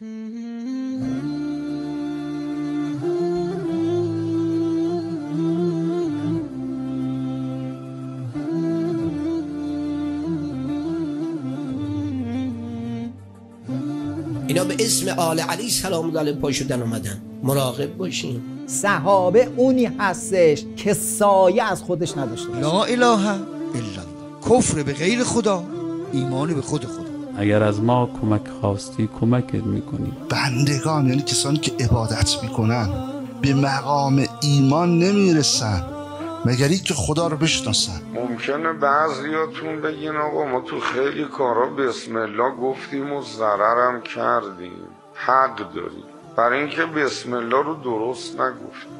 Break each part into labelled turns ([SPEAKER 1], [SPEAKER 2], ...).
[SPEAKER 1] اینا به اسم آل علی سلام الله علیه پا شدن اومدن. مراقب باشین.
[SPEAKER 2] صحابه اونی هستش که سایه از خودش نداشته باشه.
[SPEAKER 3] لا اله الا الله. کفر به غیر خدا، ایمان به خود خدا.
[SPEAKER 4] اگر از ما کمک خواستی کمکت میکنیم.
[SPEAKER 5] بندگان یعنی کسانی که عبادت میکنن به مقام ایمان نمیرسن مگر اینکه خدا رو بشناسن.
[SPEAKER 6] ممکنه بعضیاتون بگین آقا ما تو خیلی کارا بسم الله گفتیم و ضررم کردیم. حق داریم، برای اینکه بسم الله رو درست نگفتیم.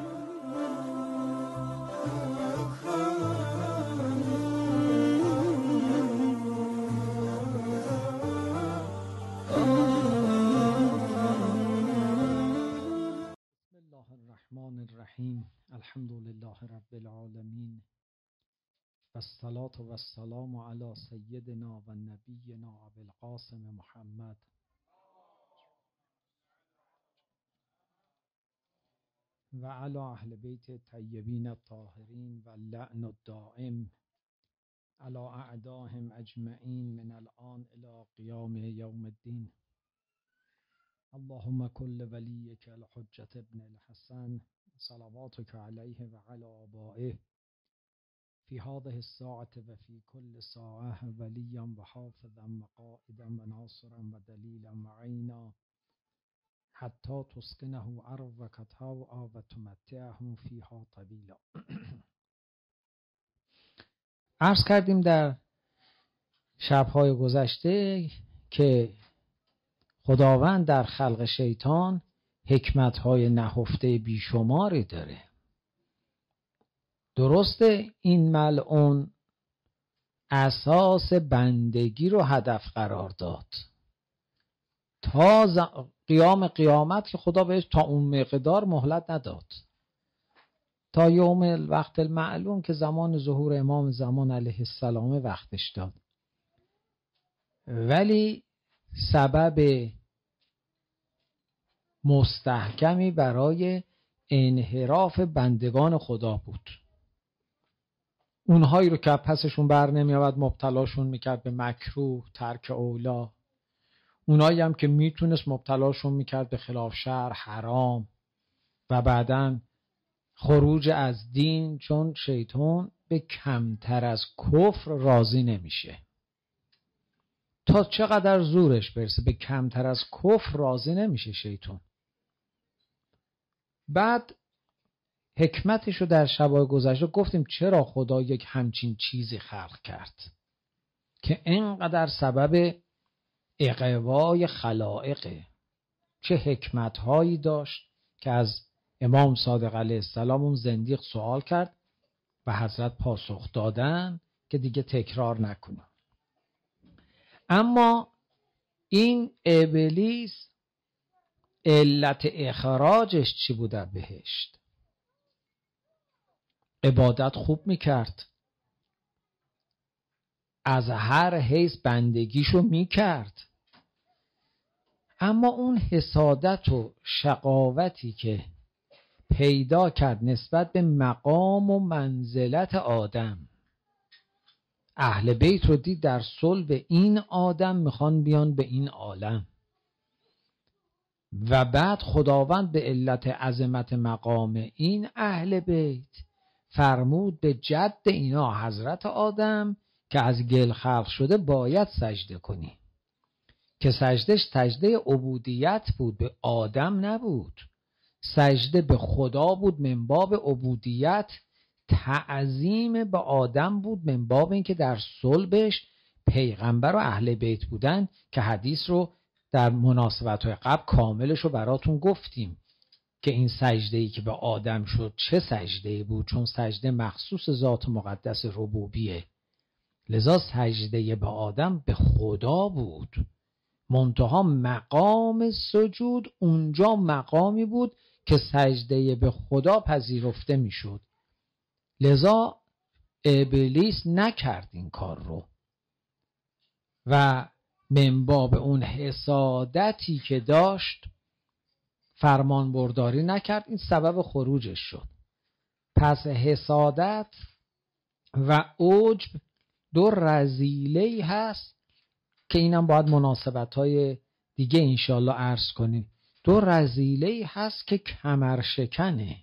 [SPEAKER 7] الرحمن الرحیم. الحمد لله رب العالمین و الصلاة و السلام علی سیدنا و نبینا ابوالقاسم محمد و علی اهل بیت طیبین الطاهرین و اللعن الدائم علی اعدائهم اجمعین من الان الی قیام یوم الدین. اللهم كل وليك الحجة ابن الحسن صلواتك عليه وعلى آبائه في هذه الساعة وفي كل ساعة وليا وحافظا وقائدا وناصرا ودليلا وعينا حتى تسكنه أرضك طوعا وتمتعه فيها طويلا. عرض کردیم در شب‌های گذشته که خداوند در خلق شیطان حکمت‌های نهفته بیشماری داره. درسته این ملعون اساس بندگی رو هدف قرار داد تا قیام قیامت که خدا بهش تا اون مقدار مهلت نداد، تا یوم الوقت المعلوم که زمان ظهور امام زمان علیه السلام وقتش داد. ولی سبب مستحکمی برای انحراف بندگان خدا بود. اونهایی رو که پسشون بر نمی آمد مبتلاشون میکرد به مکروه، ترک اولا. اونهایی هم که میتونست مبتلاشون میکرد به خلاف شرع، حرام و بعداً خروج از دین، چون شیطان به کمتر از کفر راضی نمیشه. تا چقدر زورش برسه به کمتر از کفر راضی نمیشه شیطان. بعد حکمتشو در شبای گذشته گفتیم چرا خدا یک همچین چیزی خلق کرد که اینقدر سبب اغوای خلائقه. چه حکمتهایی داشت که از امام صادق علیه السلام اون زندیق سوال کرد و حضرت پاسخ دادن که دیگه تکرار نکنم. اما این ابلیس علت اخراجش چی بوده؟ بهشت. عبادت خوب میکرد، از هر حیث بندگیشو میکرد، اما اون حسادت و شقاوتی که پیدا کرد نسبت به مقام و منزلت آدم، اهل بیت رو دید در صلب این آدم میخوان بیان به این عالم، و بعد خداوند به علت عظمت مقام این اهل بیت فرمود به جد اینا حضرت آدم که از گل خلق شده باید سجده کنی، که سجدش سجده عبودیت بود، به آدم نبود. سجده به خدا بود من باب عبودیت، تعظیم به آدم بود من باب این که در صلبش پیغمبر و اهل بیت بودن، که حدیث رو در مناسبت‌های قبل کاملش رو براتون گفتیم که این سجده‌ای که به آدم شد چه سجده‌ای بود، چون سجده مخصوص ذات مقدس ربوبیه، لذا سجده به آدم به خدا بود. منتها مقام سجود اونجا مقامی بود که سجده به خدا پذیرفته میشد. لذا ابلیس نکرد این کار رو و من باب اون حسادتی که داشت فرمان برداری نکرد، این سبب خروجش شد. پس حسادت و عجب دو رذیله‌ای هست که اینم باید مناسبت‌های دیگه انشالله عرض کنیم. دو رذیله‌ای هست که کمرشکنه،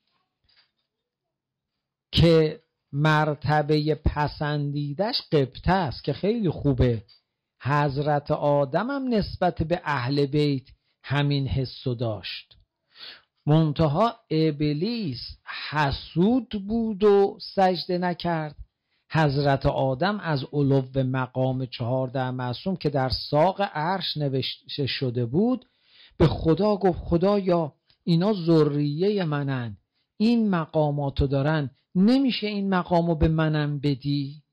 [SPEAKER 7] که مرتبه پسندیدش غبطه است که خیلی خوبه. حضرت آدم هم نسبت به اهل بیت همین حسو داشت، منتها ابلیس حسود بود و سجده نکرد. حضرت آدم از علو مقام 14 معصوم که در ساق عرش نوشته شده بود به خدا گفت خدایا اینا ذریه منن، این مقاماتو دارن، نمیشه این مقامو به منم بدی؟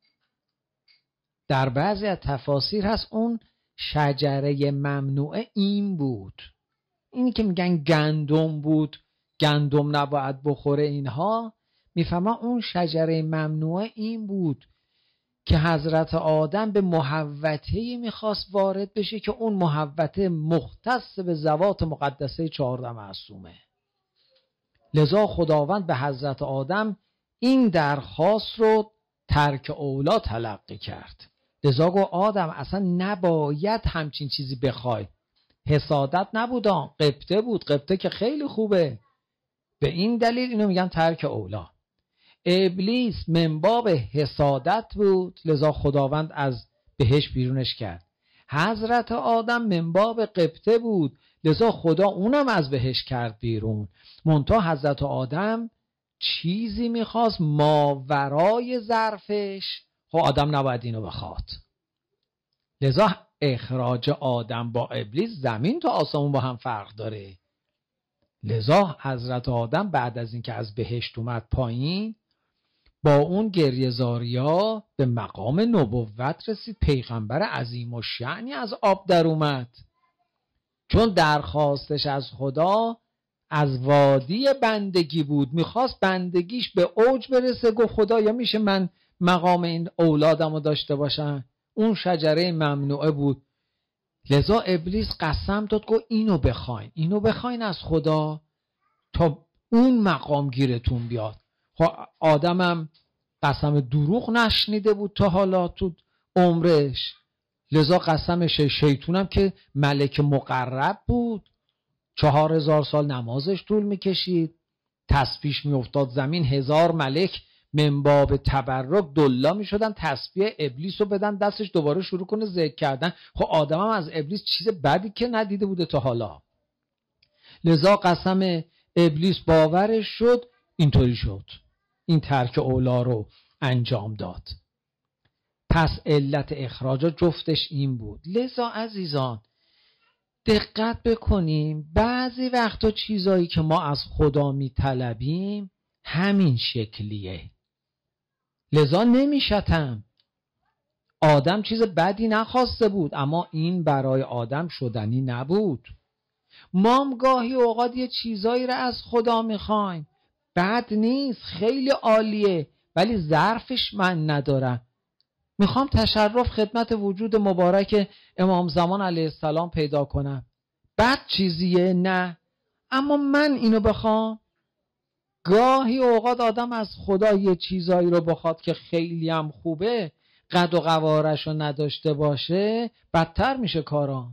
[SPEAKER 7] در بعضی از تفاسیر هست اون شجره ممنوعه این بود، اینی که میگن گندم بود، گندم نباید بخوره، اینها میفهمن اون شجره ممنوعه این بود که حضرت آدم به محوطه‌ای میخواست وارد بشه که اون محوطه مختص به ذوات مقدسه 14 معصومه. لذا خداوند به حضرت آدم این درخواست رو ترک اولا تلقی کرد. لذا گفت آدم اصلا نباید همچین چیزی بخوای. حسادت نبودم، غبطه بود، غبطه که خیلی خوبه، به این دلیل اینو میگن ترک اولا. ابلیس من باب حسادت بود، لذا خداوند از بهشت بیرونش کرد. حضرت آدم من باب غبطه بود، لذا خدا اونم از بهشت کرد بیرون. منتها حضرت آدم چیزی میخواست ماورای ظرفش، خب آدم نباید اینو بخواد. لذا اخراج آدم با ابلیس زمین تا آسمون با هم فرق داره. لذا حضرت آدم بعد از اینکه از بهشت اومد پایین با اون گریه‌زاریا به مقام نبوت رسید، پیغمبر عظیم الشأنی از آب در اومد، چون درخواستش از خدا از وادی بندگی بود، میخواست بندگیش به اوج برسه. گفت خدا یا میشه من مقام این اولادم رو داشته باشم؟ اون شجره ممنوعه بود. لذا ابلیس قسم داد گفت اینو بخواین از خدا تا اون مقام گیرتون بیاد. خب آدمم قسم دروغ نشنیده بود تا حالا تو عمرش، لذا قسم شیطونم که ملک مقرب بود، 4000 سال نمازش طول میکشید، تسبیح میافتاد زمین، 1000 ملک من باب تبرک دلا میشدن تسبیح ابلیس رو بدن دستش دوباره شروع کنه ذکر کردن. خب آدم هم از ابلیس چیز بدی که ندیده بوده تا حالا، لذا قسم ابلیس باورش شد، اینطوری شد، این ترک اولا رو انجام داد. پس علت اخراج جفتش این بود. لذا عزیزان دقت بکنیم، بعضی وقتا چیزایی که ما از خدا میطلبیم همین شکلیه. لذا نمیشتم، آدم چیز بدی نخواسته بود، اما این برای آدم شدنی نبود. ما هم گاهی اوقات یه چیزایی رو از خدا میخوایم، بد نیست، خیلی عالیه، ولی ظرفش من ندارم. میخوام تشرف خدمت وجود مبارک امام زمان علیه السلام پیدا کنم، بد چیزیه؟ نه، اما من اینو بخوام. گاهی اوقات آدم از خدا یه چیزایی رو بخواد که خیلی هم خوبه، قد و قوارش رو نداشته باشه، بدتر میشه کارا.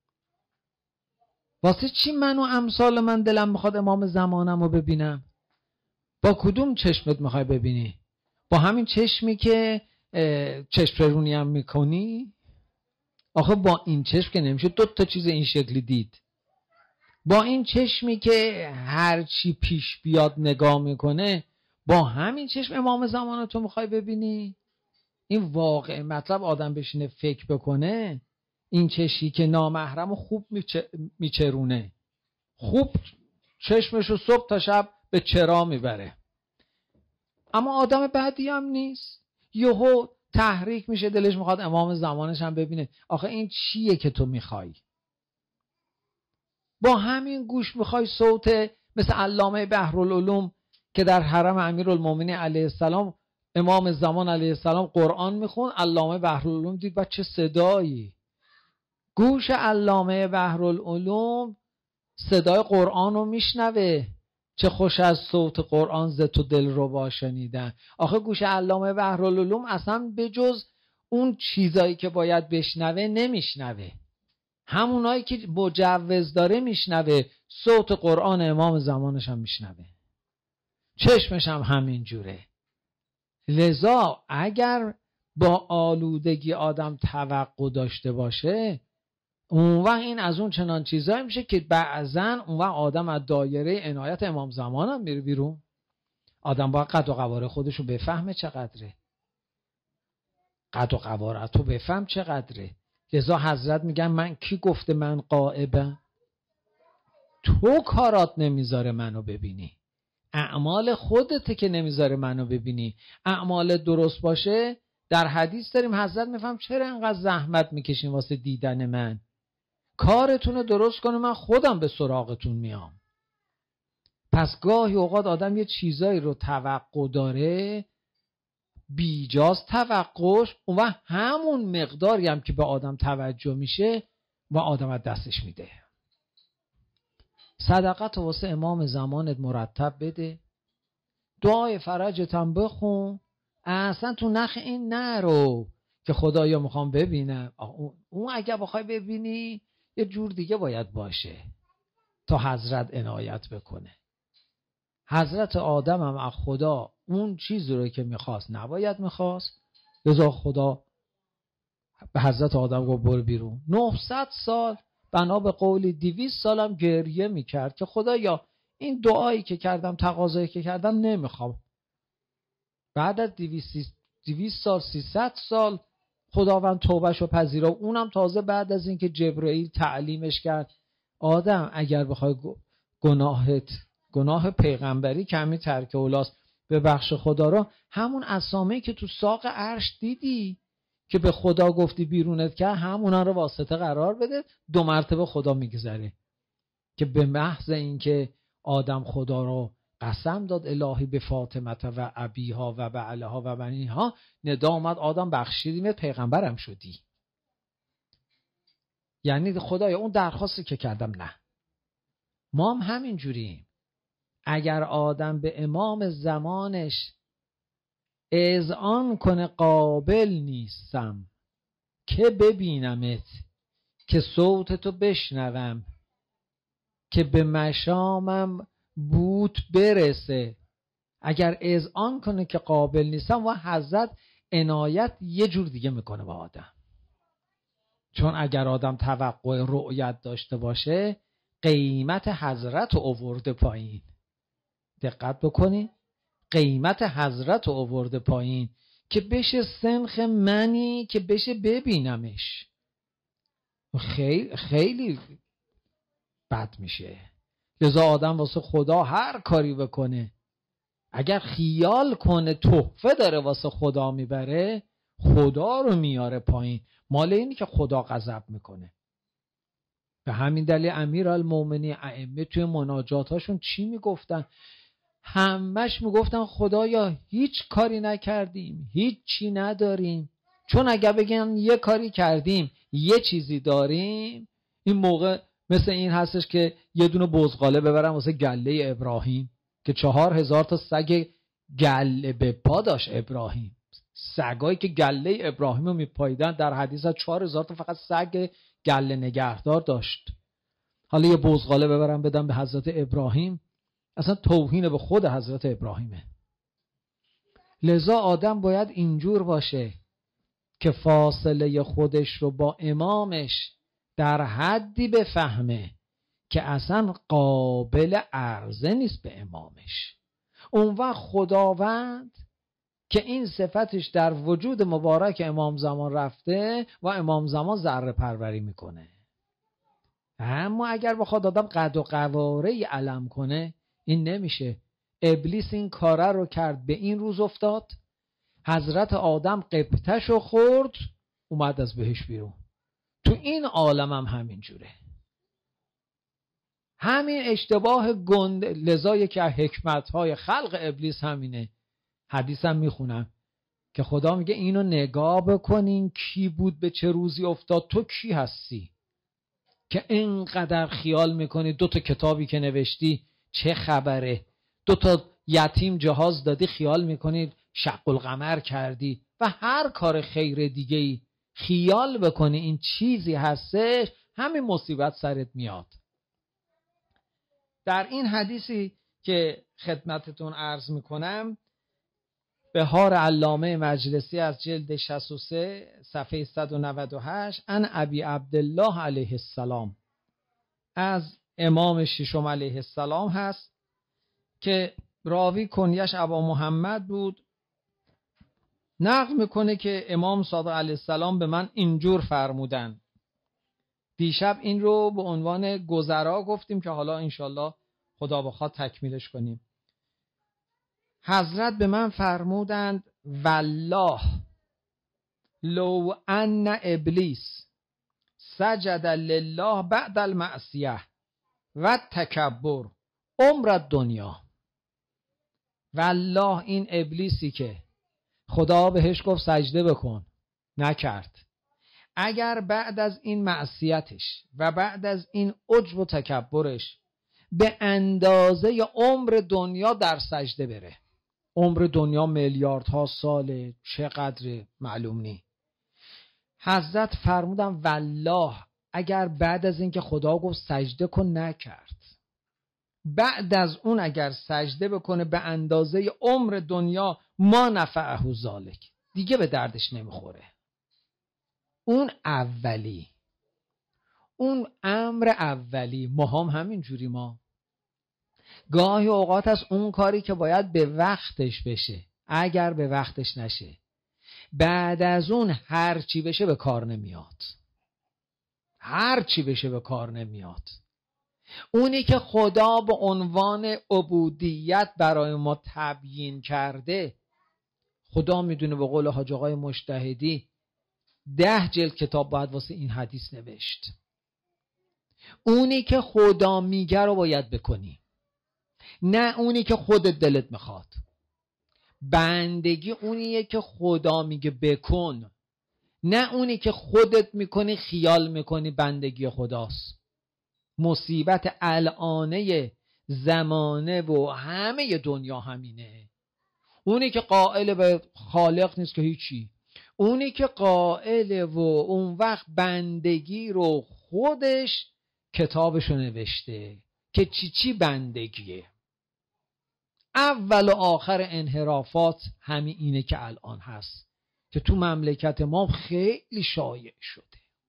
[SPEAKER 7] واسه چی من و امثال من دلم میخواد امام زمانم رو ببینم؟ با کدوم چشمت میخوای ببینی؟ با همین چشمی که چشم پرونی هم میکنی؟ آخه با این چشم که نمیشه 2 تا چیز این شکلی دید. با این چشمی که هر چی پیش بیاد نگاه میکنه، با همین چشم امام زمان تو میخوای ببینی؟ این واقع مطلب آدم بشینه فکر بکنه، این چشمی که نامحرم خوب میچرونه، خوب چشمشو صبح تا شب به چرا میبره، اما آدم بعدی هم نیست، یهو تحریک میشه دلش میخواد امام زمانش هم ببینه. آخه این چیه که تو میخوای؟ با همین گوش میخوای صوت مثل علامه بحرالعلوم که در حرم امیرالمومنین علیه السلام امام زمان علیه السلام قرآن میخون، علامه بحرالعلوم دید با چه صدایی، گوش علامه بحرالعلوم صدای قرآن رو میشنوه. چه خوش از صوت قرآن ز تو دلربا شنیدن. آخه گوش علامه بحرالعلوم اصلا به جز اون چیزایی که باید بشنوه نمیشنوه. همونایی که مجوز داره میشنوه. صوت قرآن امام زمانش هم میشنوه. چشمش هم همین جوره. لذا اگر با آلودگی آدم توقع داشته باشه، اون وقت این از اون چنان چیزایی میشه که بعضن اون وقت آدم از دایره عنایت امام زمان هم میره بیرون. آدم باید قد و قواره خودشو بفهمه چقدره. قد و قوارت رو بفهم چقدره. لذا حضرت میگن من کی گفته من غائبم؟ تو کارات نمیذاره منو ببینی. اعمال خودته که نمیذاره منو ببینی. اعمال درست باشه. در حدیث داریم حضرت میفهم چرا انقدر زحمت میکشین واسه دیدن من. کارتون رو درست کنه من خودم به سراغتون میام. پس گاهی اوقات آدم یه چیزایی رو توقع داره، بیجاست توقعش، اون وقت همون مقداری هم که به آدم توجه میشه و آدم از دستش میده. صدقت واسه امام زمانت مرتب بده. دعای فرجت هم بخون. اصلا تو نخ این نرو که خدایا میخوام ببینم. اون اگه بخوای ببینی یه جور دیگه باید باشه تا حضرت عنایت بکنه. حضرت آدم هم از خدا اون چیزی رو که میخواست نباید میخواست. لذا خدا به حضرت آدم گفت برو بیرون. 900 سال بنا به قولی 200 سالم گریه میکرد که خدایا این دعایی که کردم تقاضایی که کردم نمیخوام. بعد از 200 سال 300 سال خداوند توبهشو پذیرا. اونم تازه بعد از اینکه جبرائیل تعلیمش کرد آدم اگر بخوای گناه پیغمبری کمی ترک اولاست به بخش خدا را، همون اسامی که تو ساق عرش دیدی که به خدا گفتی بیرونت کرد همونا رو واسطه قرار بده. 2 مرتبه خدا میگذره که به محض اینکه آدم خدا رو قسم داد الهی به فاطمه و ابیها و بعلها و بنیها، ندا اومد آدم بخشیدیم پیغمبرم شدی. یعنی خدایا اون درخواستی که کردم نه. ما هم همین جوریم. اگر آدم به امام زمانش اذعان کنه قابل نیستم که ببینمت، که صوتتو بشنوم، که به مشامم بوت برسه، اگر اذعان کنه که قابل نیستم و حضرت عنایت یه جور دیگه میکنه با آدم. چون اگر آدم توقع رؤیت داشته باشه قیمت حضرت رو آورده پایین. دقت بکنین، قیمت حضرت رو آورده پایین که بشه سنخ منی که بشه ببینمش. خیلی خیلی بد میشه. لذا آدم واسه خدا هر کاری بکنه، اگر خیال کنه تحفه داره واسه خدا میبره، خدا رو میاره پایین. مال اینی که خدا غضب میکنه. به همین دلیل امیرالمومنین ائمه توی مناجاتاشون چی میگفتن؟ همش میگفتن خدایا هیچ کاری نکردیم، هیچ چی نداریم. چون اگر بگن یه کاری کردیم یه چیزی داریم، این موقع مثل این هستش که یه دونه بزغاله ببرم واسه گله ابراهیم که 4000 تا سگ گله به پا داشت ابراهیم. سگایی که گله ابراهیم رو میپاییدن، در حدیث 4000 تا فقط سگ گله نگهدار داشت. حالا یه بزغاله ببرم بدم به حضرت ابراهیم، اصلا توهین به خود حضرت ابراهیمه. لذا آدم باید اینجور باشه که فاصله خودش رو با امامش در حدی بفهمه که اصلا قابل عرضه نیست به امامش. اون وقت خداوند که این صفتش در وجود مبارک امام زمان رفته و امام زمان ذره پروری میکنه. اما اگر بخواد آدم قد و قواره علم کنه این نمیشه. ابلیس این کاره رو کرد، به این روز افتاد. حضرت آدم قبطه‌شو خورد، اومد از بهش بیرون. تو این عالم هم همین جوره. همین اشتباه گند. لذا یکی از حکمت‌های خلق ابلیس همینه. حدیثم میخونم که خدا میگه اینو نگاه بکنین کی بود به چه روزی افتاد، تو کی هستی؟ که اینقدر خیال میکنی 2 کتابی که نوشتی چه خبره، 2 یتیم جهاز دادی خیال میکنی شق القمر کردی و هر کار خیر دیگه‌ای خیال بکنی این چیزی هستش، همین مصیبت سرت میاد. در این حدیثی که خدمتتون عرض میکنم، بهار علامه مجلسی از جلد 63 صفحه 198 ان ابی عبدالله علیه السلام، از امام ششم علیه السلام هست که راوی کنیش ابا محمد بود. نقل میکنه که امام صادق علیه السلام به من اینجور فرمودن. دیشب این رو به عنوان گذرا گفتیم که حالا انشالله خدا بخواد تکمیلش کنیم. حضرت به من فرمودند والله لو ان ابلیس سجد لله بعد المعصیه و تکبر عمر دنیا. والله این ابلیسی که خدا بهش گفت سجده بکن نکرد، اگر بعد از این معصیتش و بعد از این عجب و تکبرش به اندازه عمر دنیا در سجده بره، عمر دنیا میلیاردها ساله، چقدر معلوم نی، حضرت فرمودن والله اگر بعد از این که خدا گفت سجده کن نکرد، بعد از اون اگر سجده بکنه به اندازه عمر دنیا ما نفعه ذالک، دیگه به دردش نمیخوره. اون اولی، اون امر اولی، ما هم همین جوری، ما گاهی اوقات از اون کاری که باید به وقتش بشه اگر به وقتش نشه بعد از اون هر چی بشه به کار نمیاد، هر چی بشه به کار نمیاد. اونی که خدا به عنوان عبودیت برای ما تبیین کرده، خدا میدونه به قول حاج آقای مجتهدی 10 جلد کتاب باید واسه این حدیث نوشت. اونی که خدا میگه رو باید بکنی، نه اونی که خودت دلت میخواد. بندگی اونیه که خدا میگه بکن، نه اونی که خودت میکنی خیال میکنی بندگی خداست. مصیبت الانه زمانه و همه دنیا همینه. اونی که قائل به خالق نیست که هیچی، اونی که قائل و اون وقت بندگی رو خودش کتابشو نوشته که چی بندگیه. اول و آخر انحرافات همین اینه که الان هست که تو مملکت ما خیلی شایع شده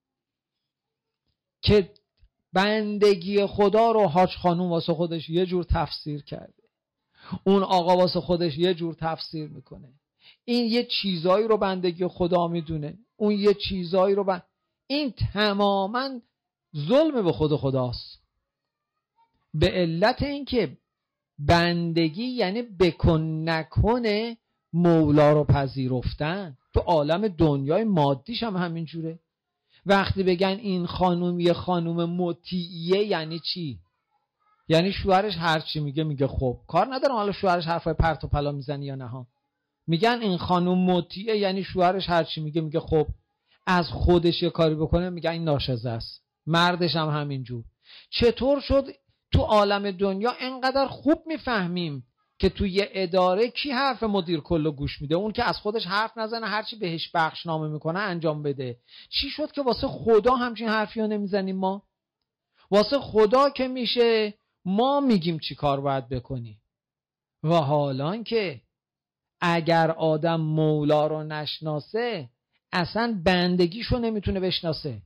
[SPEAKER 7] که بندگی خدا رو حاج خانوم واسه خودش یه جور تفسیر کرده، اون آقا واسه خودش یه جور تفسیر میکنه، این یه چیزایی رو بندگی خدا میدونه، اون یه چیزایی رو این تماما ظلم به خداست. به علت اینکه بندگی یعنی بکن نکنه مولا رو پذیرفتن. تو عالم دنیای مادیش هم همین جوره. وقتی بگن این خانوم یه خانوم مطیعیه یعنی چی؟ یعنی شوهرش هر چی میگه خب، کار ندارم حالا شوهرش حرفای پرت و پلا میزنی یا نه ها. میگن این خانوم مطیعه یعنی شوهرش هر چی میگه خب، از خودش یه کاری بکنه میگن این ناشزه است. مردش هم همین جور. چطور شد تو عالم دنیا اینقدر خوب میفهمیم که تو یه اداره کی حرف مدیر کلو گوش میده؟ اون که از خودش حرف نزنه، هرچی بهش بخشنامه میکنه انجام بده. چی شد که واسه خدا همچین حرفی رو نمیزنیم ما؟ واسه خدا که میشه ما میگیم چی کار باید بکنی. و حالان که اگر آدم مولا رو نشناسه اصلا بندگیشو نمیتونه بشناسه.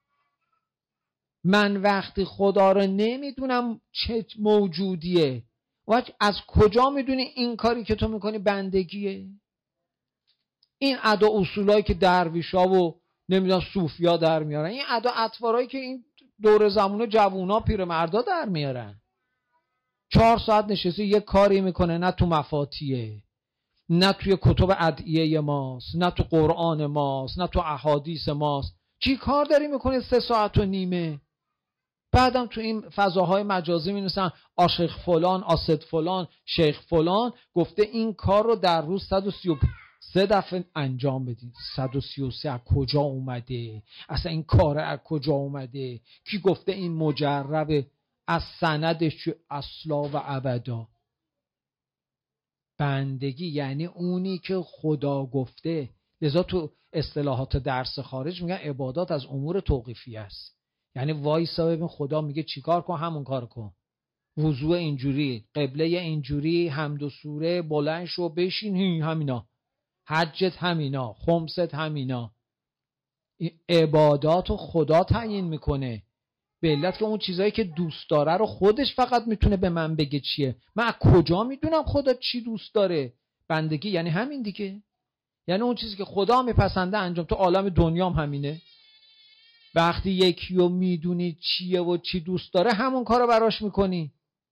[SPEAKER 7] من وقتی خدا رو نمیدونم چه موجودیه، و از کجا میدونی این کاری که تو میکنی بندگیه؟ این ادا اصولایی که درویشا و نمیدونم صوفیا در میارن، این ادا اطوارایی که این دور زمونه جوونا پیرمردا در میارن. 4 ساعت نشسته یه کاری میکنه، نه تو مفاتیحه، نه توی کتب ادعیه ماست، نه تو قرآن ماست، نه تو احادیث ماست. چی کار داری میکنه 3 ساعت و نیمه؟ بعدم تو این فضاهای مجازی می‌نویسن آشیخ فلان، آسد فلان، شیخ فلان گفته این کار رو در روز 3 دفعه انجام بدین. 133 از کجا اومده؟ اصلا این کار از کجا اومده؟ کی گفته این مجربه؟ از سندش اصلا و ابدا. بندگی یعنی اونی که خدا گفته. لذا تو اصطلاحات درس خارج میگن عبادات از امور توقیفی است. یعنی وایسا ببین خدا میگه چیکار کن، همون کار کن. وضوء اینجوری، قبله اینجوری، حمد و سوره، بلند شو بشین، همینا. حجت همینا، خمست همینا. عبادات رو خدا تعیین میکنه، به علت که اون چیزایی که دوست داره رو خودش فقط میتونه به من بگه چیه. من از کجا میدونم خدا چی دوست داره؟ بندگی یعنی همین دیگه. یعنی اون چیزی که خدا میپسنده انجام. تو عالم دنیام همینه. وقتی یکی رو میدونی چیه و چی دوست داره همون کار رو براش میکنی.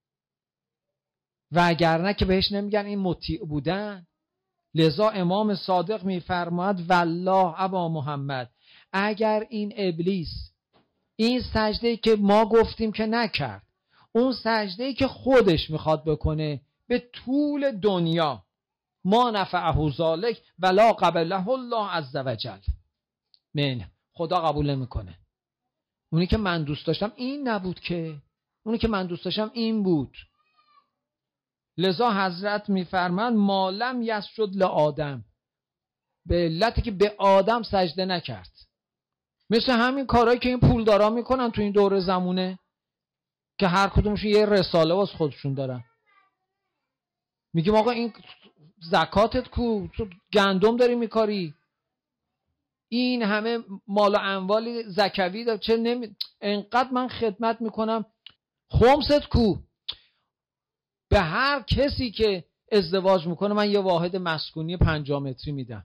[SPEAKER 7] و اگر نه که بهش نمیگن این مطیع بودن. لذا امام صادق میفرماید والله ابا محمد، اگر این ابلیس این سجده‌ای که ما گفتیم که نکرد، اون سجده‌ای که خودش میخواد بکنه به طول دنیا، ما نفعه ذلک ولا قبله الله عز وجل، من خدا قبول نمیکنه. اونی که من دوست داشتم این نبود که، اونی که من دوست داشتم این بود. لذا حضرت میفرماند ما لم یسجد لآدم، به علتی که به آدم سجده نکرد. مثل همین کارهایی که این پولدارا میکنن تو این دور زمونه که هر کدومشون یه رساله واس خودشون دارن. میگیم آقا این زکاتت کو؟ تو گندم داری میکاری، این همه مال و اموال زکوی داری، چه انقدر من خدمت میکنم، خمست کو؟ به هر کسی که ازدواج میکنه من یه واحد مسکونی 50 متری میدم.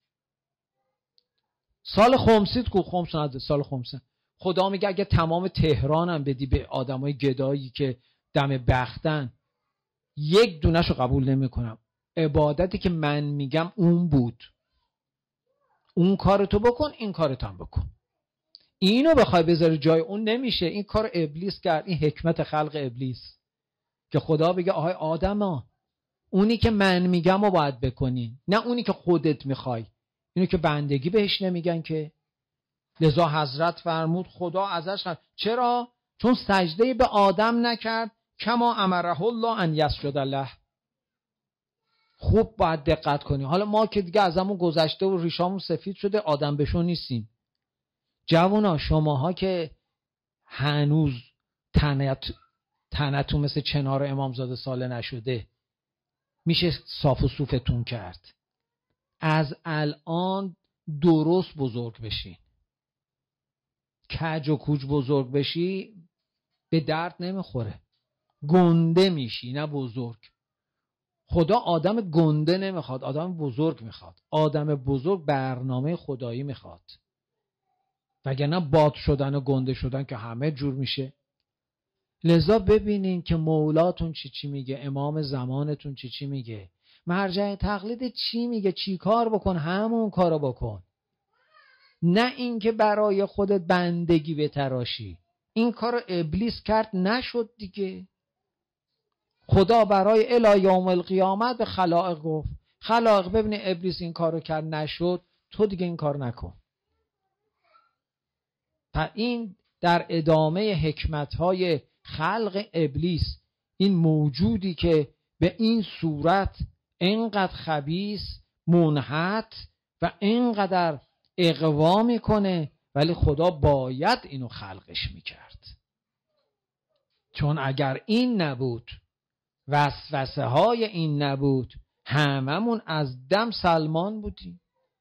[SPEAKER 7] سال خمسیت کو؟ خمس نده، سال خمسه. خدا میگه اگه تمام تهرانم بدی به آدمای گدایی که دم بختن، یک دونه‌شو قبول نمیکنم. عبادتی که من میگم اون بود، اون کارتو بکن، این کارتو هم بکن. اینو بخوای بذاری جای اون نمیشه. این کار ابلیس کرد، این حکمت خلق ابلیس که خدا بگه آهای آدما اونی که من میگم رو باید بکنین، نه اونی که خودت میخوای. اینو که بندگی بهش نمیگن که. لذا حضرت فرمود خدا ازش خواست. چرا؟ چون سجده به آدم نکرد. کما امره الله ان یسجد له. خوب باید دقت کنی. حالا ما که دیگه ازمون گذشته و ریشامون سفید شده، آدم بشو نیستیم. جوانا شماها که هنوز تنتون مثل چنار امامزاده ساله نشده، میشه صاف و صوفتون کرد. از الان درست بزرگ بشین. کج و کوج بزرگ بشی به درد نمیخوره. گنده میشی نه بزرگ. خدا آدم گنده نمیخواد، آدم بزرگ میخواد. آدم بزرگ برنامه خدایی میخواد. وگرنه باد شدن و گنده شدن که همه جور میشه. لذا ببینین که مولاتون چی میگه، امام زمانتون چی میگه، مرجع تقلید چی میگه، چی کار بکن، همون کارو بکن. نه اینکه برای خودت بندگی بتراشی. این کارو ابلیس کرد، نشد دیگه. خدا برای الی یوم القیامت به خلائق گفت. خلائق ببینه ابلیس این کارو کرد نشد، تو دیگه این کار نکن. پس این در ادامه حکمت‌های خلق ابلیس، این موجودی که به این صورت اینقدر خبیث، منحت و اینقدر اغوا میکنه، ولی خدا باید اینو خلقش میکرد. چون اگر این نبود، وسوسه های این نبود، هممون از دم سلمان بودیم.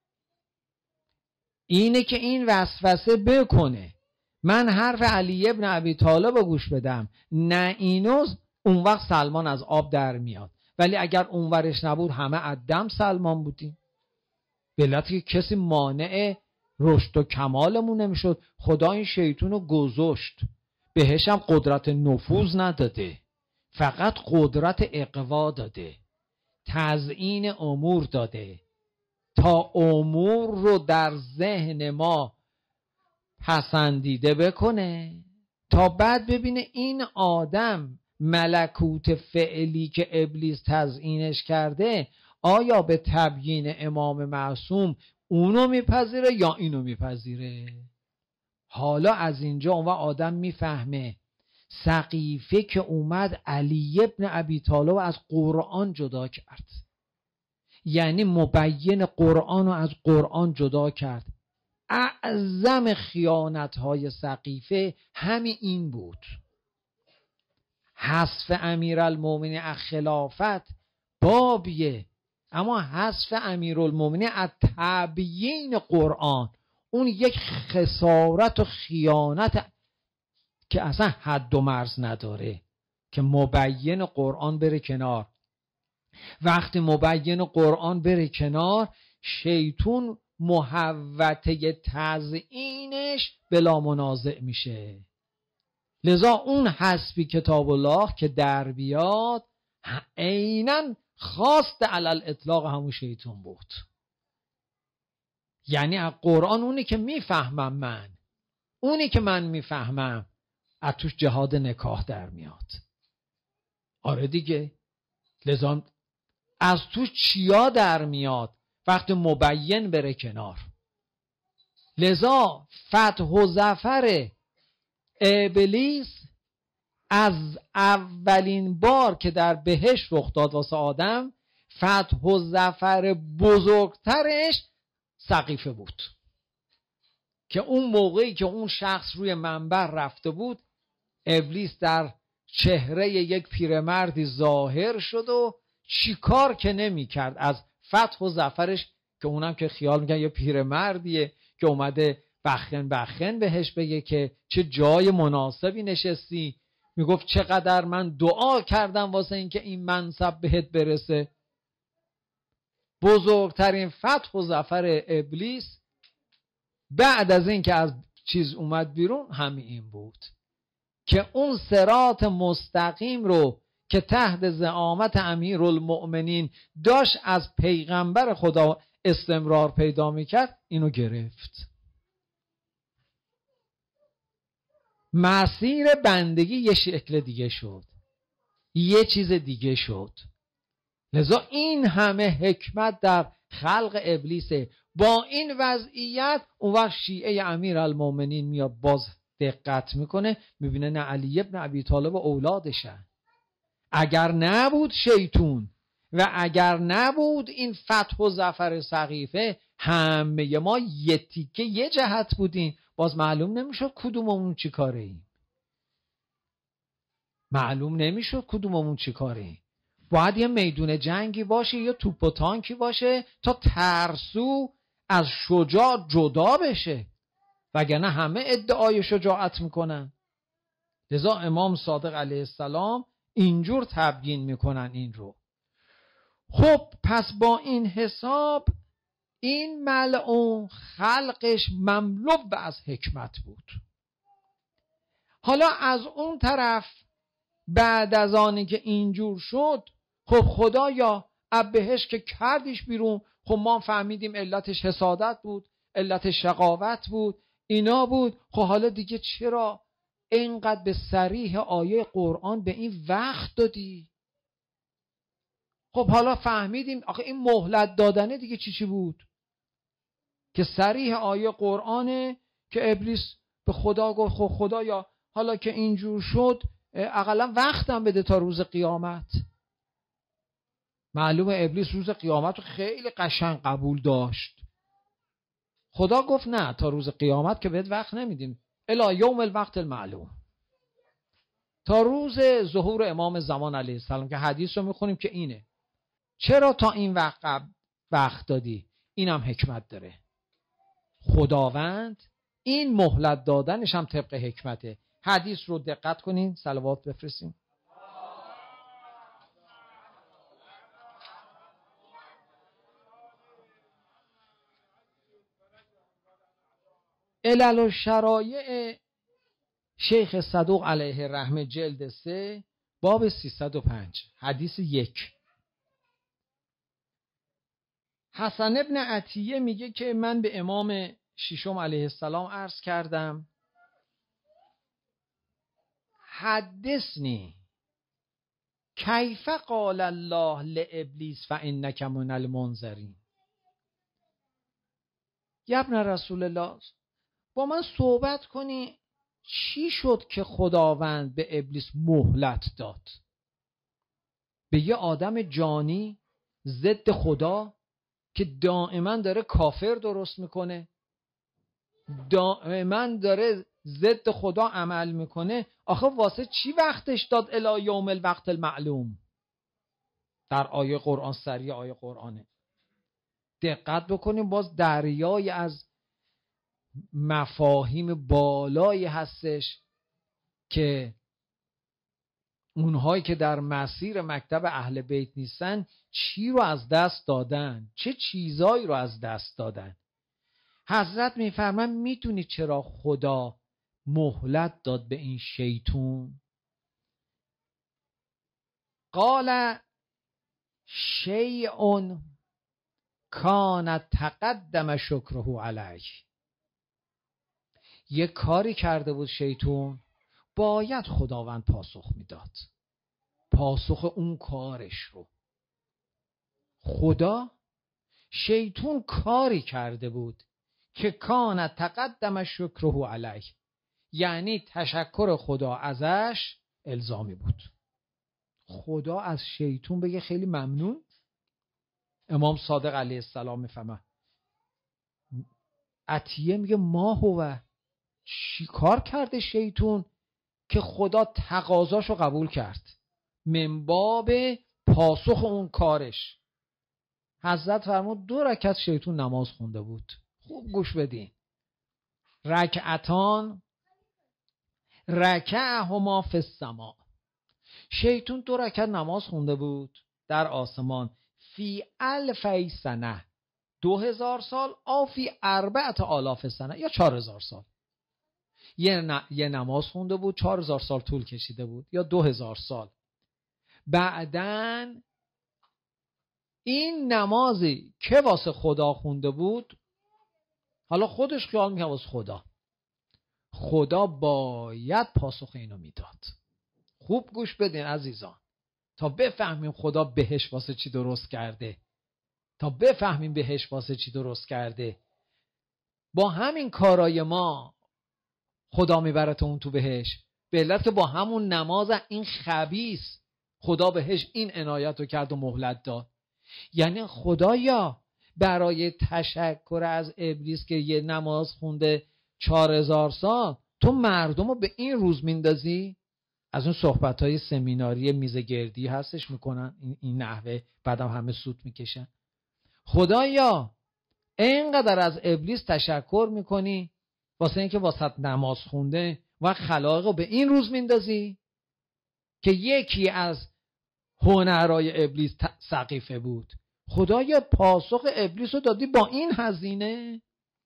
[SPEAKER 7] اینه که این وسوسه بکنه، من حرف علی ابن ابی طالب رو گوش بدم، نه اینو، اون وقت سلمان از آب در میاد. ولی اگر اون ورش نبود همه از دم سلمان بودیم. به علتی که کسی مانع رشد و کمالمون نمیشد. خدا این شیطون رو گذاشت، بهش هم قدرت نفوذ نداده، فقط قدرت اقوا داده، تزیین امور داده، تا امور رو در ذهن ما پسندیده بکنه، تا بعد ببینه این آدم ملکوت فعلی که ابلیس تزیینش کرده، آیا به تبیین امام معصوم اونو میپذیره یا اینو میپذیره؟ حالا از اینجا اون آدم میفهمه سقیفه که اومد علی ابن ابی طالب از قرآن جدا کرد، یعنی مبین قرآن رو از قرآن جدا کرد. اعظم خیانت‌های سقیفه همین این بود. حذف امیرالمومنین از خلافت بابیه، اما حذف امیرالمومنین از تبیین قرآن اون یک خسارت و خیانت که اصلا حد و مرز نداره، که مبین قرآن بره کنار. وقتی مبین قرآن بره کنار، شیطون محوطه تزیینش بلا منازع میشه. لذا اون حسبی کتاب الله که در بیاد عیناً خواست علل اطلاق همون شیطون بود. یعنی از قرآن اونی که میفهمم من، اونی که من میفهمم، از توش جهاد نکاح در میاد. آره دیگه، لذا از توش چیا در میاد وقتی مبین بره کنار. لذا فتح و ظفر ابلیس از اولین بار که در بهشت رخ داد واسه آدم، فتح و ظفر بزرگترش سقیفه بود، که اون موقعی که اون شخص روی منبر رفته بود، ابلیس در چهره یک پیرمردی ظاهر شد و چیکار که نمی کرد از فتح و ظفرش، که اونم که خیال میکنه یه پیرمردیه که اومده بخن بهش بگه که چه جای مناسبی نشستی، میگفت چقدر من دعا کردم واسه این که این منصب بهت برسه. بزرگترین فتح و ظفر ابلیس بعد از این که از چیز اومد بیرون همین این بود که اون صراط مستقیم رو که تحت زعامت امیرالمؤمنین داشت از پیغمبر خدا استمرار پیدا میکرد، اینو گرفت. مسیر بندگی یه شکل دیگه شد، یه چیز دیگه شد. لذا این همه حکمت در خلق ابلیسه. با این وضعیت اون وقت شیعه امیرالمؤمنین میاد باز دقت میکنه، میبینه نه علی ابن ابی طالب اولادشن. اگر نبود شیطون و اگر نبود این فتح و ظفر سقیفه، همه ما یه تیکه یه جهت بودیم، باز معلوم نمیشد کدوممون چی کاره ایم. معلوم نمیشد کدوممون چی کاره ایم. باید یه میدون جنگی باشه، یه توپ و تانکی باشه تا ترسو از شجاع جدا بشه، وگرنه همه ادعای شجاعت میکنن. لذا امام صادق علیه السلام اینجور تبیین میکنن این رو. خب پس با این حساب این ملعون خلقش مملو از حکمت بود. حالا از اون طرف بعد از آنی که اینجور شد، خب خدایا بهش که کردیش بیرون، خب ما فهمیدیم علتش حسادت بود، علتش شقاوت بود، اینا بود. خب حالا دیگه چرا اینقدر به صریح آیه قرآن به این وقت دادی؟ خب حالا فهمیدیم آخه این مهلت دادنه دیگه چی بود؟ که صریح آیه قرآنه که ابلیس به خدا گفت خب خدایا حالا که اینجور شد اقلا وقتم بده تا روز قیامت. معلومه ابلیس روز قیامت رو خیلی قشنگ قبول داشت. خدا گفت نه، تا روز قیامت که بهت وقت نمیدیم، الی یوم الوقت المعلوم، تا روز ظهور امام زمان علیه السلام، که حدیث رو میخونیم که اینه. چرا تا این وقت دادی؟ اینم حکمت داره. خداوند این مهلت دادنش هم طبق حکمته. حدیث رو دقت کنین، صلوات بفرستین. علل و شرایع شیخ صدوق علیه الرحمه جلد 3 باب 305 حدیث 1. حسن ابن عطیه میگه که من به امام ششم علیه السلام عرض کردم حدثنی کیف قال الله لابلیس فانک من المنذرین. یا ابن رسول الله، با من صحبت کنی چی شد که خداوند به ابلیس مهلت داد؟ به یه آدم جانی ضد خدا که دائما داره کافر درست میکنه، دائما داره ضد خدا عمل میکنه، آخه واسه چی وقتش داد الی یوم الوقت المعلوم؟ در آیه قرآن، سری آیه قرآنه. دقت بکنیم، باز دریای از مفاهیم بالایی هستش که اونهایی که در مسیر مکتب اهل بیت نیستن چی رو از دست دادن، چه چیزایی رو از دست دادن. حضرت میفرمان میدونی چرا خدا مهلت داد به این شیطون؟ قال شیء کان تقدم شکره علیه. یه کاری کرده بود شیطون، باید خداوند پاسخ میداد، پاسخ اون کارش رو. خدا شیطون کاری کرده بود که کان تقدم شکره علیه، یعنی تشکر خدا ازش الزامی بود. خدا از شیطون بگه خیلی ممنون. امام صادق علیه السلام میفهمه، عطیه میگه ما هو، چی کار کرده شیطون که خدا تقاضاشو قبول کرد من باب پاسخ اون کارش؟ حضرت فرمود 2 رکعت شیطون نماز خونده بود. خوب گوش بدین، رکعتان رکعهما فی السماء. شیطون 2 رکعت نماز خونده بود در آسمان، فی 1000 سنه، 2000 سال، آ فی 4000 سنه، یا 4000 سال. یه نماز خونده بود 4000 سال طول کشیده بود، یا 2000 سال. بعدن این نمازی که واسه خدا خونده بود، حالا خودش خیال میکنه واسه خدا باید پاسخ اینو میداد. خوب گوش بدین عزیزان تا بفهمیم خدا بهش واسه چی درست کرده، تا بفهمیم بهش واسه چی درست کرده. با همین کارای ما خدا میبرت اون تو بهش، به علت که با همون نماز این خبیث خدا بهش این عنایت رو کرد و مهلت داد. یعنی خدایا برای تشکر از ابلیس که یه نماز خونده 4000 سال، تو مردم رو به این روز میندازی؟ از اون صحبت‌های سمیناری میزه گردی هستش میکنن این نحوه، بعدم همه سوت میکشن. خدایا اینقدر از ابلیس تشکر میکنی واسه اینکه واسه نماز خونده و خلائق رو به این روز میندازی که یکی از هنرهای ابلیس سقیفه بود. خدایا پاسخ ابلیس رو دادی با این هزینه؟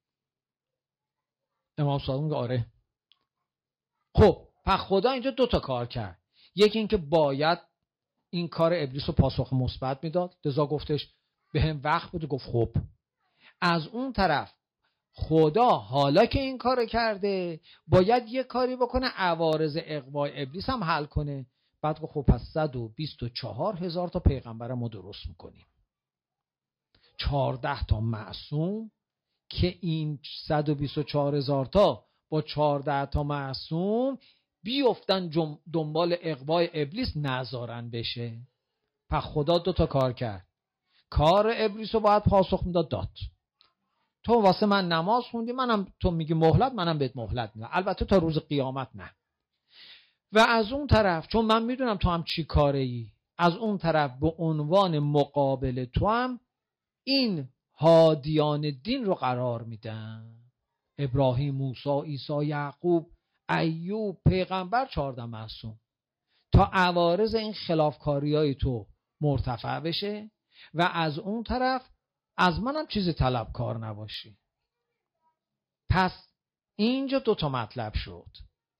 [SPEAKER 7] امام صادق میگه آره. خب پس خدا اینجا 2 تا کار کرد. یکی اینکه باید این کار ابلیس رو پاسخ مثبت میداد، لذا گفتش به هم وقت بده. گفت خب. از اون طرف خدا حالا که این کار کرده باید یه کاری بکنه عوارض اغوای ابلیس هم حل کنه. بعد گفت خب پس 124,000 تا پیغمبر ما درست میکنیم، 14 تا معصوم که این 124,000 تا با 14 تا معصوم بیفتن دنبال اغوای ابلیس نذارن بشه. پس خدا 2 تا کار کرد. کار ابلیس رو باید پاسخ میداد داد. تو واسه من نماز خوندی، منم تو میگی مهلت، منم بهت مهلت میدم، البته تا روز قیامت نه. و از اون طرف چون من میدونم تو هم چی کاره ای، از اون طرف به عنوان مقابل تو هم این هادیان دین رو قرار میدم. ابراهیم، موسی، عیسی، یعقوب، ایوب، پیغمبر، 14 معصوم، تا عوارض این خلافکاریای تو مرتفع بشه و از اون طرف از منم چیزی طلبکار نباشی. پس اینجا 2 تا مطلب شد.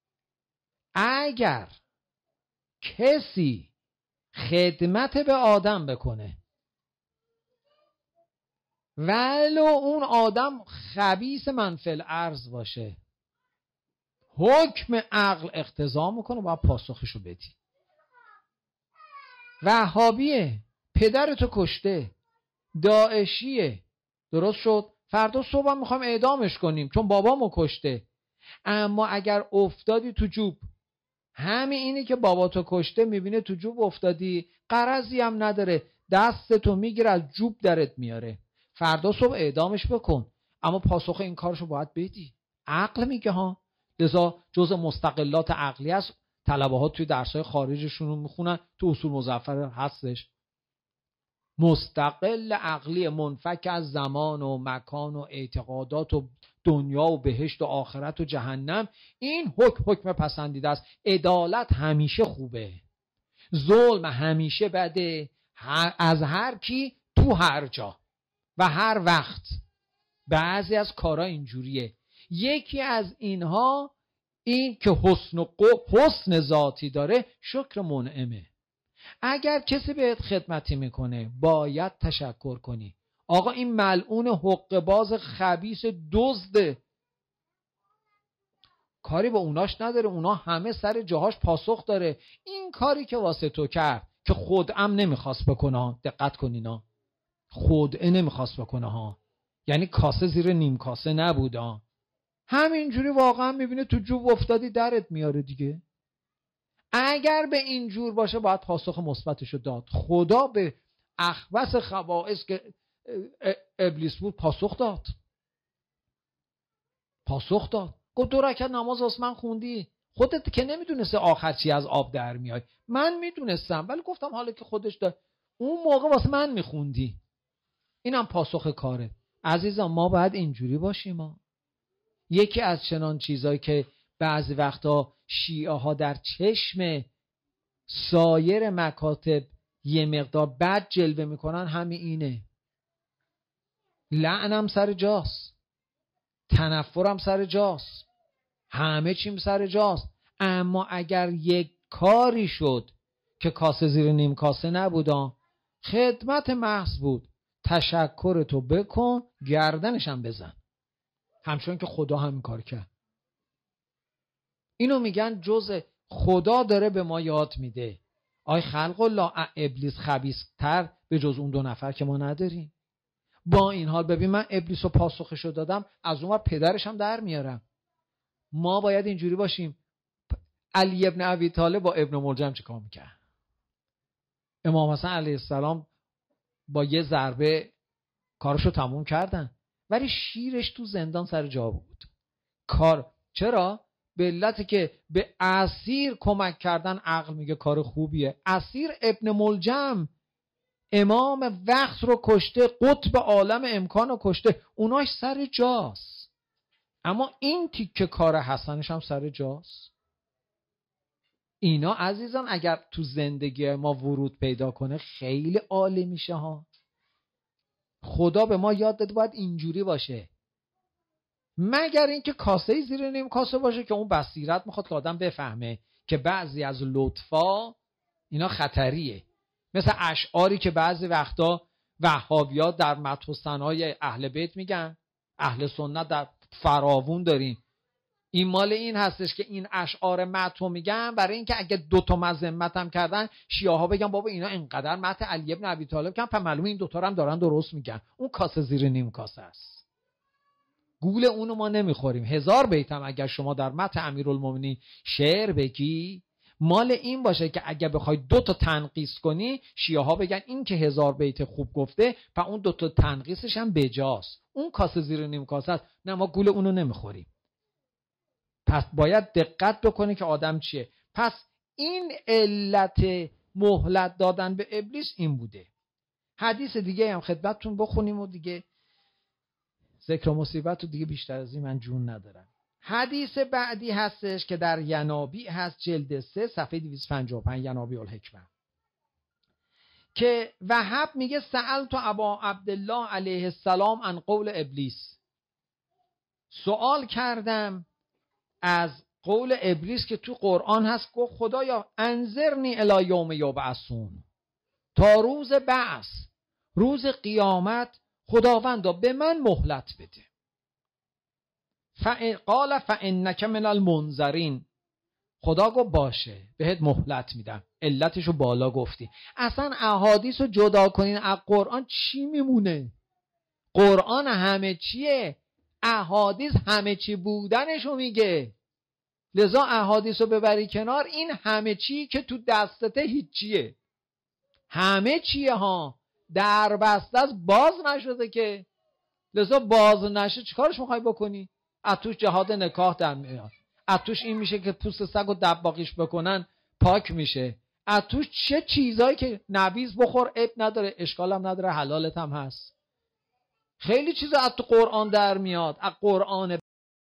[SPEAKER 7] اگر کسی خدمت به آدم بکنه ولو اون آدم خبیث منفل ارض باشه، حکم عقل اقتضا میکنه باید پاسخشو بدی. وهابیه، پدرتو کشته، داعشیه، درست شد، فردا صبح هم میخوایم اعدامش کنیم چون بابامو کشته. اما اگر افتادی تو جوب، همین اینی که باباتو کشته میبینه تو جوب افتادی، غرضی هم نداره، دستتو میگیره از جوب درت میاره، فردا صبح اعدامش بکن. اما پاسخ این کارشو باید بدی. عقل میگه ها. لذا جزء مستقلات عقلی است. طلبه ها توی درسای خارجشون رو میخونن، تو اصول مظفر هستش. مستقل عقلی منفک از زمان و مکان و اعتقادات و دنیا و بهشت و آخرت و جهنم. این حکم پسندیده است. عدالت همیشه خوبه، ظلم همیشه بده، از هر کی تو هر جا و هر وقت. بعضی از کارا اینجوریه. یکی از اینها این که حسن ذاتی داره، شکر منعمه. اگر کسی بهت خدمتی میکنه باید تشکر کنی. آقا این ملعون حقه‌باز خبیث دزده، کاری با اوناش نداره، اونا همه سر جاهاش پاسخ داره. این کاری که واسه تو کرد که خودم نمیخواست بکنه، دقت کنینا، خودم نمیخواست بکنه ها، یعنی کاسه زیر نیم کاسه نبوده، همینجوری واقعا میبینه تو جوب افتادی درت میاره دیگه. اگر به این جور باشه باید پاسخ مثبتشو داد. خدا به اخبث خبائث که ابلیس بود پاسخ داد. گفت 2 رکعت نماز واسه من خوندی، خودت که نمیدونسته آخر چی از آب در میای، من میدونستم ولی گفتم حالا که خودش داد، اون موقع واسه من میخوندی. اینم پاسخ کاره. عزیزان ما باید اینجوری باشیم. یکی از چنان چیزایی که بعضی وقتا شیعه ها در چشم سایر مکاتب یه مقدار بد جلوه میکنن همین اینه. لعنم سر جاست، تنفرم سر جاست، همه چیم سر جاست. اما اگر یک کاری شد که کاسه زیر نیم کاسه نبودا، خدمت محض بود، تشکر تو بکن، گردنشم بزن، همچون که خدا همین کار کرد. اینو میگن جزء خدا داره به ما یاد میده. آی خلق الله، ابلیس خبیث‌تر به جز اون 2 نفر که ما نداریم. با این حال ببین من ابلیس رو پاسخشو دادم، از اون ور پدرش هم در میارم. ما باید اینجوری باشیم. علی ابن ابی طالب با ابن ملجم چه کار میکرد؟ امام حسن علیه السلام با یه ضربه کارشو تموم کردن، ولی شیرش تو زندان سر جا بود. چرا؟ به علتی که به اسیر کمک کردن عقل میگه کار خوبیه. اسیر ابن ملجم امام وقت رو کشته، قطب عالم امکان رو کشته، اوناش سر جاست. اما این تیکه کار حسنش هم سر جاست. اینا عزیزان اگر تو زندگی ما ورود پیدا کنه خیلی عالی میشه ها. خدا به ما یاد داده باید اینجوری باشه، مگر اینکه کاسه زیر نیم کاسه باشه که اون بصیرت میخواد که آدم بفهمه که بعضی از لطفا اینا خطریه. مثل اشعاری که بعضی وقتا وهابی‌ها در مدح و ثنای اهل بیت میگن، اهل سنت در فراوون داریم. این مال این هستش که این اشعار مدح میگن برای اینکه اگه 2 مذمت هم کردن شیعه‌ها بگن بابا اینا اینقدر مدح علی ابن ابی طالب کردن، پس معلومه این 2 رو هم دارن درست میگن. اون کاسه زیر نیم کاسه است. گول اونو ما نمیخوریم. 1000 بیت هم اگر شما در مدح امیرالمومنین شعر بگی، مال این باشه که اگر بخوای 2 تنقیص کنی شیعه‌ها بگن این که 1000 بیت خوب گفته و اون 2 تنقیصش هم بجاست. اون کاسه زیر نیم کاسه است. نه ما گول اونو نمیخوریم. پس باید دقت بکنی که آدم چیه. پس این علت مهلت دادن به ابلیس این بوده. حدیث دیگه هم خدمتتون بخونیم و دیگه ذکر و مصیبت و دیگه بیشتر از این من جون ندارم. حدیث بعدی هستش که در ینابی هست، جلد 3 صفحه 255، ینابی الحکمه، که وهب میگه سألت ابا عبدالله علیه السلام عن قول ابلیس، سوال کردم از قول ابلیس که تو قرآن هست، گفت خدایا انظرنی الی یوم یبعثون، تا روز بعث، روز قیامت خداوندا به من مهلت بده. قال فانک من المنذرین، خدا گفت باشه بهت مهلت میدم، علتشو بالا گفتی. اصلا احادیث رو جدا کنین از قرآن چی میمونه؟ قرآن همه چیه، احادیث همه چی بودنشو میگه. لذا احادیث رو ببری کنار، این همه چی که تو دستته هیچیه، همه چیه ها، در بسته از باز نشده که. لذا باز نشه چیکارش میخوای بکنی؟ از توش جهاد نکاح در میاد، از توش این میشه که پوست سگ و دباغیش بکنن پاک میشه، از توش چه چیزایی که نبیذ بخور عیب نداره، اشکال هم نداره، حلالت هم هست. خیلی چیزا از تو قرآن در میاد، از قرآن